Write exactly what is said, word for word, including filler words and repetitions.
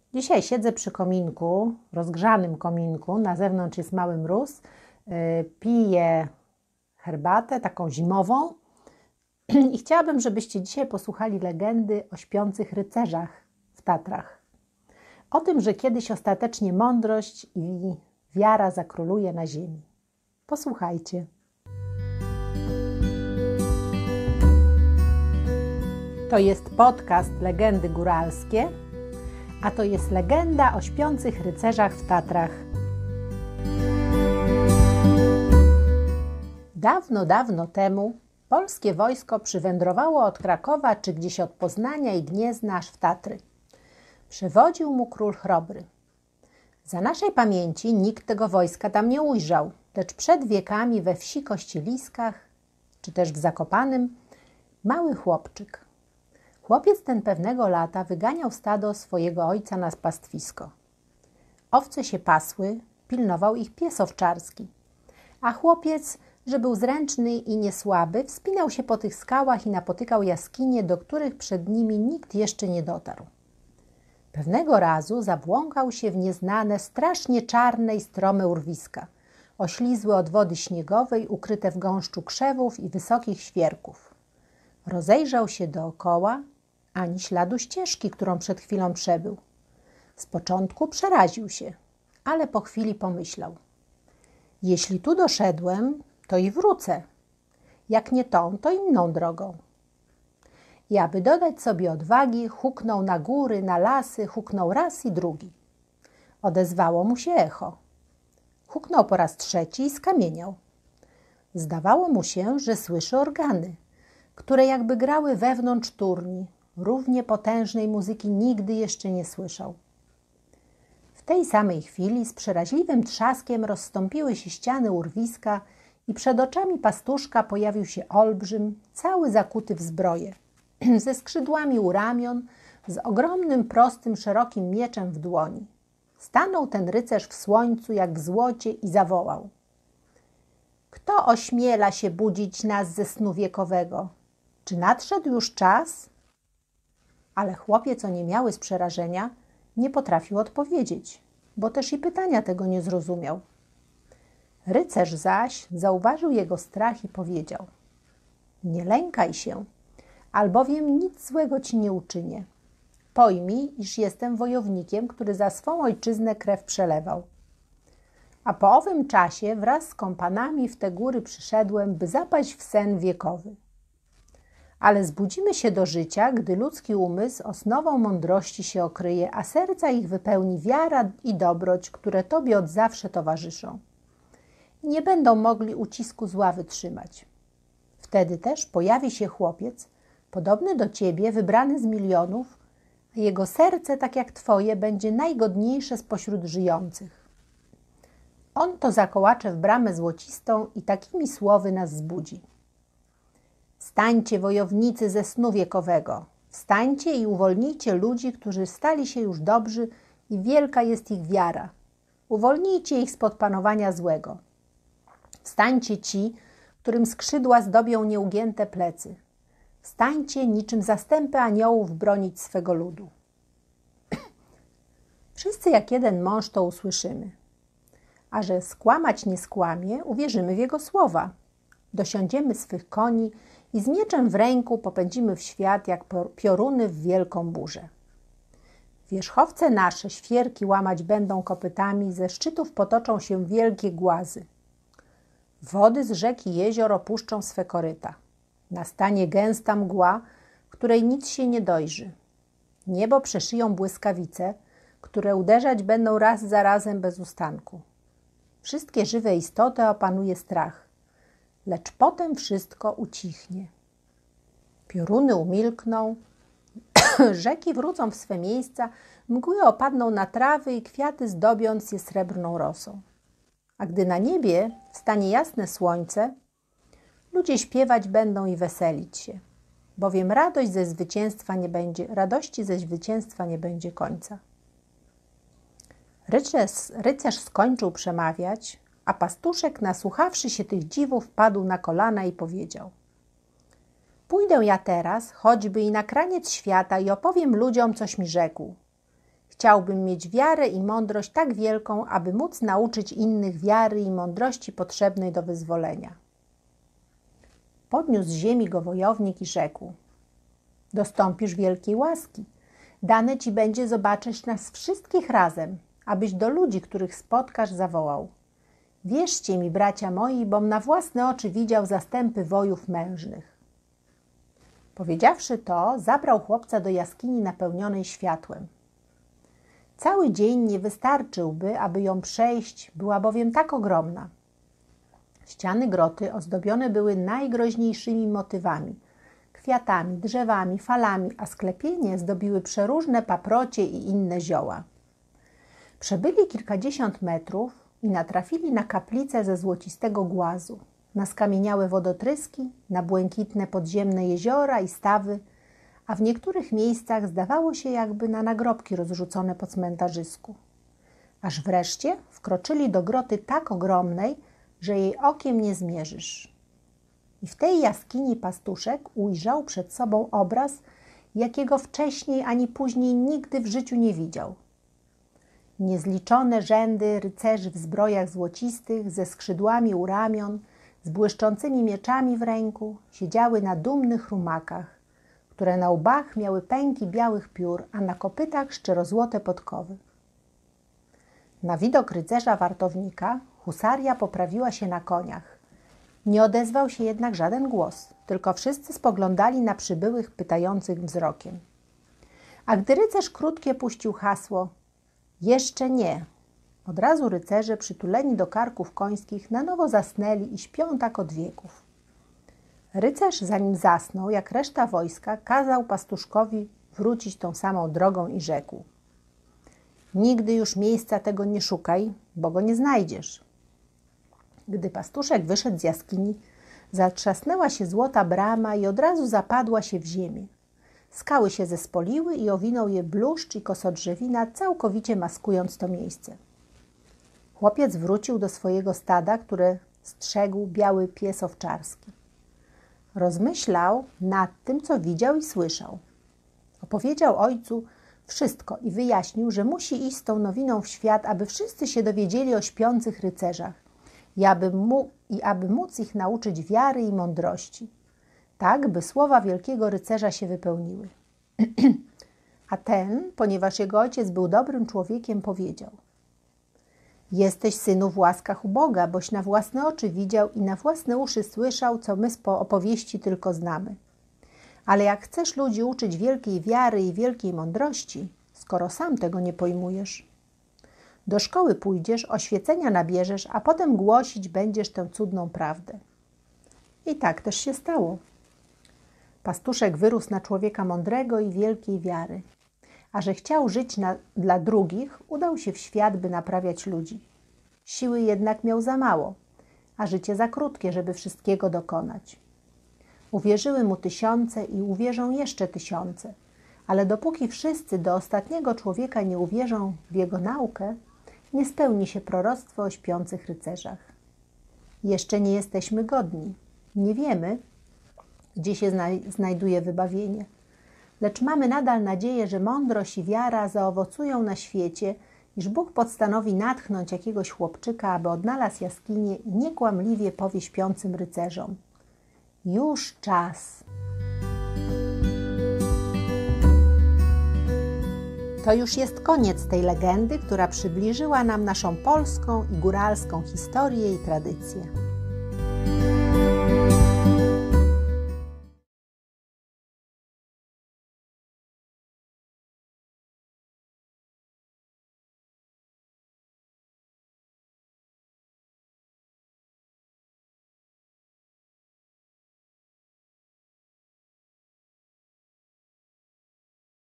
Dzisiaj siedzę przy kominku, rozgrzanym kominku, na zewnątrz jest mały mróz, yy, piję herbatę, taką zimową i chciałabym, żebyście dzisiaj posłuchali legendy o śpiących rycerzach w Tatrach. O tym, że kiedyś ostatecznie mądrość i wiara zakróluje na ziemi. Posłuchajcie. To jest podcast Legendy Góralskie, a to jest legenda o śpiących rycerzach w Tatrach. Dawno, dawno temu polskie wojsko przywędrowało od Krakowa czy gdzieś od Poznania i Gniezna aż w Tatry. Przewodził mu król Chrobry. Za naszej pamięci nikt tego wojska tam nie ujrzał, lecz przed wiekami we wsi Kościeliskach, czy też w Zakopanym, mały chłopczyk. Chłopiec ten pewnego lata wyganiał stado swojego ojca na pastwisko. Owce się pasły, pilnował ich pies owczarski, a chłopiec, że był zręczny i niesłaby, wspinał się po tych skałach i napotykał jaskinie, do których przed nimi nikt jeszcze nie dotarł. Pewnego razu zabłąkał się w nieznane, strasznie czarne i strome urwiska, oślizłe od wody śniegowej, ukryte w gąszczu krzewów i wysokich świerków. Rozejrzał się dookoła, ani śladu ścieżki, którą przed chwilą przebył. Z początku przeraził się, ale po chwili pomyślał: jeśli tu doszedłem, to i wrócę. Jak nie tą, to inną drogą. I aby dodać sobie odwagi, huknął na góry, na lasy, huknął raz i drugi. Odezwało mu się echo. Huknął po raz trzeci i skamieniał. Zdawało mu się, że słyszy organy, które jakby grały wewnątrz turni. Równie potężnej muzyki nigdy jeszcze nie słyszał. W tej samej chwili z przeraźliwym trzaskiem rozstąpiły się ściany urwiska i przed oczami pastuszka pojawił się olbrzym, cały zakuty w zbroję, ze skrzydłami u ramion, z ogromnym, prostym, szerokim mieczem w dłoni. Stanął ten rycerz w słońcu jak w złocie i zawołał: kto ośmiela się budzić nas ze snu wiekowego? Czy nadszedł już czas? Ale chłopiec oniemiały z przerażenia nie potrafił odpowiedzieć, bo też i pytania tego nie zrozumiał. Rycerz zaś zauważył jego strach i powiedział: nie lękaj się, albowiem nic złego ci nie uczynię. Pojmij, iż jestem wojownikiem, który za swą ojczyznę krew przelewał. A po owym czasie wraz z kompanami w te góry przyszedłem, by zapaść w sen wiekowy. Ale zbudzimy się do życia, gdy ludzki umysł osnową mądrości się okryje, a serca ich wypełni wiara i dobroć, które Tobie od zawsze towarzyszą. I nie będą mogli ucisku zła wytrzymać. Wtedy też pojawi się chłopiec, podobny do Ciebie, wybrany z milionów, a jego serce, tak jak Twoje, będzie najgodniejsze spośród żyjących. On to zakołacze w bramę złocistą i takimi słowy nas zbudzi. Wstańcie, wojownicy ze snu wiekowego, wstańcie i uwolnijcie ludzi, którzy stali się już dobrzy i wielka jest ich wiara. Uwolnijcie ich spod panowania złego. Wstańcie ci, którym skrzydła zdobią nieugięte plecy. Wstańcie niczym zastępy aniołów bronić swego ludu. Wszyscy jak jeden mąż to usłyszymy. A że skłamać nie skłamie, uwierzymy w jego słowa. Dosiądziemy swych koni i z mieczem w ręku popędzimy w świat jak pioruny w wielką burzę. Wierzchowce nasze świerki łamać będą kopytami, ze szczytów potoczą się wielkie głazy. Wody z rzek i jezior opuszczą swe koryta. Nastanie gęsta mgła, której nic się nie dojrzy. Niebo przeszyją błyskawice, które uderzać będą raz za razem bez ustanku. Wszystkie żywe istoty opanuje strach. Lecz potem wszystko ucichnie. Pioruny umilkną, rzeki wrócą w swe miejsca, mgły opadną na trawy i kwiaty zdobiąc je srebrną rosą. A gdy na niebie stanie jasne słońce, ludzie śpiewać będą i weselić się, bowiem radość ze zwycięstwa nie będzie, radości ze zwycięstwa nie będzie końca. Rycerz, rycerz skończył przemawiać, a pastuszek, nasłuchawszy się tych dziwów, padł na kolana i powiedział: pójdę ja teraz, choćby i na kraniec świata, i opowiem ludziom, coś mi rzekł. Chciałbym mieć wiarę i mądrość tak wielką, aby móc nauczyć innych wiary i mądrości potrzebnej do wyzwolenia. Podniósł z ziemi go wojownik i rzekł: dostąpisz wielkiej łaski. Dane ci będzie zobaczyć nas wszystkich razem, abyś do ludzi, których spotkasz, zawołał: wierzcie mi, bracia moi, bom na własne oczy widział zastępy wojów mężnych. Powiedziawszy to, zabrał chłopca do jaskini napełnionej światłem. Cały dzień nie wystarczyłby, aby ją przejść, była bowiem tak ogromna. Ściany groty ozdobione były najgroźniejszymi motywami, kwiatami, drzewami, falami, a sklepienie zdobiły przeróżne paprocie i inne zioła. Przebyli kilkadziesiąt metrów i natrafili na kaplicę ze złocistego głazu, na skamieniałe wodotryski, na błękitne podziemne jeziora i stawy, a w niektórych miejscach zdawało się jakby na nagrobki rozrzucone po cmentarzysku. Aż wreszcie wkroczyli do groty tak ogromnej, że jej okiem nie zmierzysz. I w tej jaskini pastuszek ujrzał przed sobą obraz, jakiego wcześniej ani później nigdy w życiu nie widział. Niezliczone rzędy rycerzy w zbrojach złocistych, ze skrzydłami u ramion, z błyszczącymi mieczami w ręku, siedziały na dumnych rumakach, które na łbach miały pęki białych piór, a na kopytach szczerozłote podkowy. Na widok rycerza wartownika husaria poprawiła się na koniach. Nie odezwał się jednak żaden głos, tylko wszyscy spoglądali na przybyłych pytających wzrokiem. A gdy rycerz krótkie puścił hasło: jeszcze nie, od razu rycerze, przytuleni do karków końskich, na nowo zasnęli i śpią tak od wieków. Rycerz, zanim zasnął, jak reszta wojska, kazał pastuszkowi wrócić tą samą drogą i rzekł: nigdy już miejsca tego nie szukaj, bo go nie znajdziesz. Gdy pastuszek wyszedł z jaskini, zatrzasnęła się złota brama i od razu zapadła się w ziemię. Skały się zespoliły i owinął je bluszcz i kosodrzewina, całkowicie maskując to miejsce. Chłopiec wrócił do swojego stada, które strzegł biały pies owczarski. Rozmyślał nad tym, co widział i słyszał. Opowiedział ojcu wszystko i wyjaśnił, że musi iść z tą nowiną w świat, aby wszyscy się dowiedzieli o śpiących rycerzach i aby, mu, i aby móc ich nauczyć wiary i mądrości, tak by słowa wielkiego rycerza się wypełniły. A ten, ponieważ jego ojciec był dobrym człowiekiem, powiedział: jesteś, synu, w łaskach u Boga, boś na własne oczy widział i na własne uszy słyszał, co my z opowieści tylko znamy. Ale jak chcesz ludzi uczyć wielkiej wiary i wielkiej mądrości, skoro sam tego nie pojmujesz, do szkoły pójdziesz, oświecenia nabierzesz, a potem głosić będziesz tę cudną prawdę. I tak też się stało. Pastuszek wyrósł na człowieka mądrego i wielkiej wiary, a że chciał żyć na, dla drugich, udał się w świat, by naprawiać ludzi. Siły jednak miał za mało, a życie za krótkie, żeby wszystkiego dokonać. Uwierzyły mu tysiące i uwierzą jeszcze tysiące, ale dopóki wszyscy do ostatniego człowieka nie uwierzą w jego naukę, nie spełni się proroctwo o śpiących rycerzach. Jeszcze nie jesteśmy godni, nie wiemy, gdzie się znajduje wybawienie. Lecz mamy nadal nadzieję, że mądrość i wiara zaowocują na świecie, iż Bóg postanowi natchnąć jakiegoś chłopczyka, aby odnalazł jaskinię i niekłamliwie powie śpiącym rycerzom: już czas. To już jest koniec tej legendy, która przybliżyła nam naszą polską i góralską historię i tradycję.